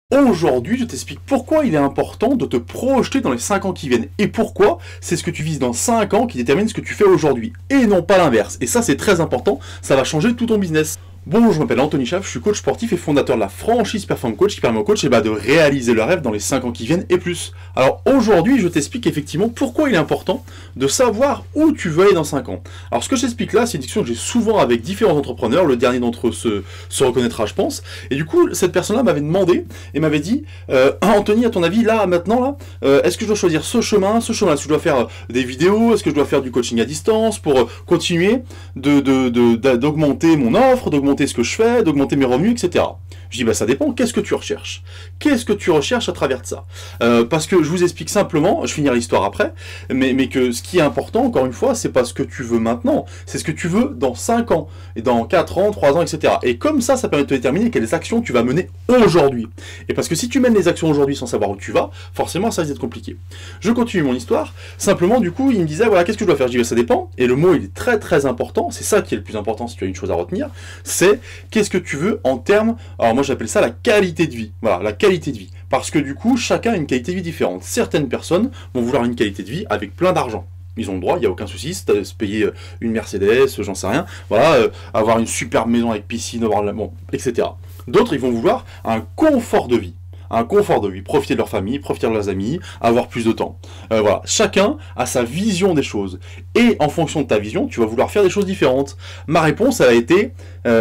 Aujourd'hui, je t'explique pourquoi il est important de te projeter dans les 5 ans qui viennent. Et pourquoi c'est ce que tu vises dans 5 ans qui détermine ce que tu fais aujourd'hui. Et non pas l'inverse. Et ça, c'est très important. Ça va changer tout ton business. Bonjour, je m'appelle Anthony Schaaf, je suis coach sportif et fondateur de la franchise Perform Coach qui permet aux coachs de réaliser leur rêve dans les 5 ans qui viennent et plus. Alors aujourd'hui, je t'explique effectivement pourquoi il est important de savoir où tu veux aller dans 5 ans. Alors ce que je t'explique là, c'est une discussion que j'ai souvent avec différents entrepreneurs, le dernier d'entre eux se reconnaîtra je pense, et du coup cette personne-là m'avait demandé et m'avait dit Anthony, à ton avis, là, maintenant, est-ce que je dois choisir ce chemin, est-ce que je dois faire des vidéos, est-ce que je dois faire du coaching à distance pour continuer d'augmenter mon offre, d'augmenter ce que je fais, d'augmenter mes revenus, etc. Je dis, bah ça dépend, qu'est-ce que tu recherches? Qu'est-ce que tu recherches à travers de ça? Parce que je vous explique simplement, je finirai l'histoire après, mais que ce qui est important, encore une fois, c'est pas ce que tu veux maintenant, c'est ce que tu veux dans 5 ans, et dans 4 ans, 3 ans, etc. Et comme ça permet de te déterminer quelles actions tu vas mener aujourd'hui. Et parce que si tu mènes les actions aujourd'hui sans savoir où tu vas, forcément ça risque d'être compliqué. Je continue mon histoire, simplement du coup, il me disait, voilà, qu'est-ce que je dois faire? Je dis, bah, ça dépend, et le mot il est très très important, c'est ça qui est le plus important si tu as une chose à retenir, c'est qu'est-ce que tu veux en termes, alors moi j'appelle ça la qualité de vie, voilà, la qualité de vie, parce que du coup chacun a une qualité de vie différente. Certaines personnes vont vouloir une qualité de vie avec plein d'argent, ils ont le droit, il n'y a aucun souci, se payer une Mercedes, j'en sais rien, voilà, avoir une superbe maison avec piscine, bon, etc. D'autres ils vont vouloir un confort de vie. Un confort de vie, profiter de leur famille, profiter de leurs amis, avoir plus de temps. Voilà, chacun a sa vision des choses. Et en fonction de ta vision, tu vas vouloir faire des choses différentes. Ma réponse, elle a été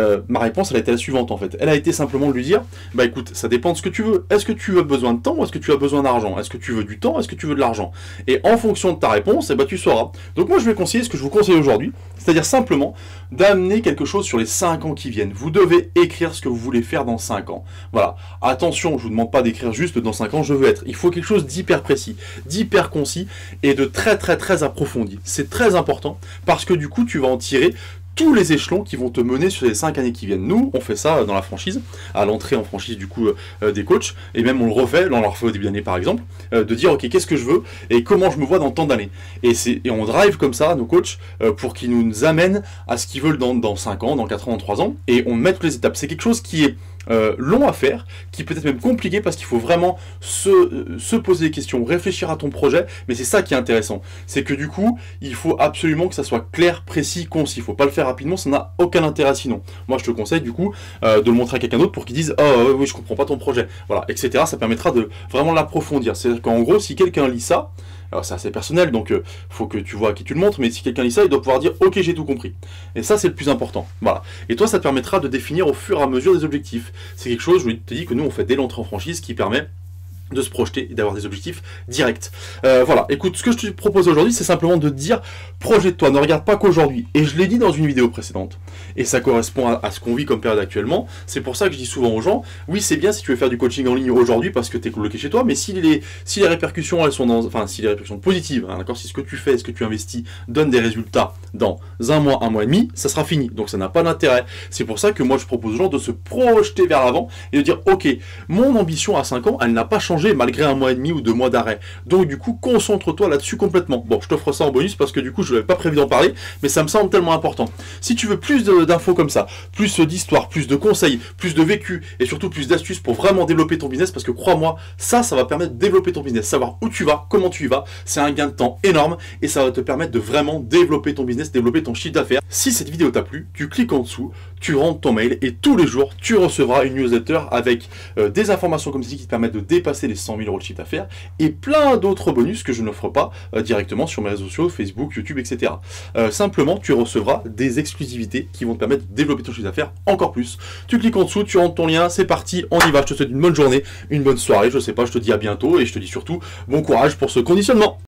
la suivante en fait. Elle a été simplement de lui dire, bah écoute, ça dépend de ce que tu veux. Est-ce que tu as besoin de temps ou est-ce que tu as besoin d'argent? Est-ce que tu veux du temps? Est-ce que tu veux de l'argent? Et en fonction de ta réponse, eh ben, tu sauras. Donc moi je vais conseiller ce que je vous conseille aujourd'hui, c'est-à-dire simplement d'amener quelque chose sur les 5 ans qui viennent. Vous devez écrire ce que vous voulez faire dans 5 ans. Voilà. Attention, je vous demande pas d'écrire juste dans 5 ans je veux être. Il faut quelque chose d'hyper précis, d'hyper concis et de très très très approfondi. C'est très important parce que du coup tu vas en tirer tous les échelons qui vont te mener sur les 5 années qui viennent. Nous, on fait ça dans la franchise, à l'entrée en franchise du coup des coachs, et même on le refait, là on le refait au début d'année par exemple, de dire ok qu'est-ce que je veux et comment je me vois dans tant d'années. Et on drive comme ça nos coachs pour qu'ils nous amènent à ce qu'ils veulent dans 5 ans, dans 4 ans, dans 3 ans, et on met toutes les étapes. C'est quelque chose qui est long à faire, qui peut être même compliqué parce qu'il faut vraiment se poser des questions, réfléchir à ton projet, mais c'est ça qui est intéressant. C'est que du coup, il faut absolument que ça soit clair, précis, concis. Il ne faut pas le faire rapidement, ça n'a aucun intérêt sinon. Moi, je te conseille du coup de le montrer à quelqu'un d'autre pour qu'il dise « Oh oui, je comprends pas ton projet », voilà, etc. Ça permettra de vraiment l'approfondir. C'est-à-dire qu'en gros, si quelqu'un lit ça, alors c'est assez personnel, donc faut que tu vois à qui tu le montres, mais si quelqu'un lit ça, il doit pouvoir dire « Ok, j'ai tout compris ». Et ça, c'est le plus important. Voilà. Et toi, ça te permettra de définir au fur et à mesure des objectifs. C'est quelque chose, je te dis que nous, on fait dès l'entrée en franchise qui permet de se projeter et d'avoir des objectifs directs. Voilà, écoute, ce que je te propose aujourd'hui, c'est simplement de te dire, projette-toi, ne regarde pas qu'aujourd'hui. Et je l'ai dit dans une vidéo précédente, et ça correspond à ce qu'on vit comme période actuellement. C'est pour ça que je dis souvent aux gens, oui, c'est bien si tu veux faire du coaching en ligne aujourd'hui parce que tu es bloqué chez toi, mais si les répercussions, elles sont si les répercussions positives, hein, d'accord, si ce que tu fais, ce que tu investis donne des résultats dans un mois et demi, ça sera fini. Donc ça n'a pas d'intérêt. C'est pour ça que moi, je propose aux gens de se projeter vers l'avant et de dire, ok, mon ambition à 5 ans, elle n'a pas changé malgré un mois et demi ou 2 mois d'arrêt. Donc du coup, concentre-toi là-dessus complètement. Bon, je t'offre ça en bonus parce que du coup, je n'avais pas prévu d'en parler, mais ça me semble tellement important. Si tu veux plus d'infos comme ça, plus d'histoires, plus de conseils, plus de vécu et surtout plus d'astuces pour vraiment développer ton business, parce que crois-moi, ça va permettre de développer ton business, savoir où tu vas, comment tu y vas, c'est un gain de temps énorme et ça va te permettre de vraiment développer ton business, développer ton chiffre d'affaires. Si cette vidéo t'a plu, tu cliques en dessous, tu rentres ton mail et tous les jours, tu recevras une newsletter avec des informations comme ceci qui te permettent de dépasser les 100 000 € de chiffre d'affaires et plein d'autres bonus que je n'offre pas directement sur mes réseaux sociaux, Facebook, YouTube, etc. Simplement, tu recevras des exclusivités qui vont te permettre de développer ton chiffre d'affaires encore plus. Tu cliques en dessous, tu rentres ton lien, c'est parti, on y va. Je te souhaite une bonne journée, une bonne soirée, je sais pas, je te dis à bientôt et je te dis surtout bon courage pour ce conditionnement.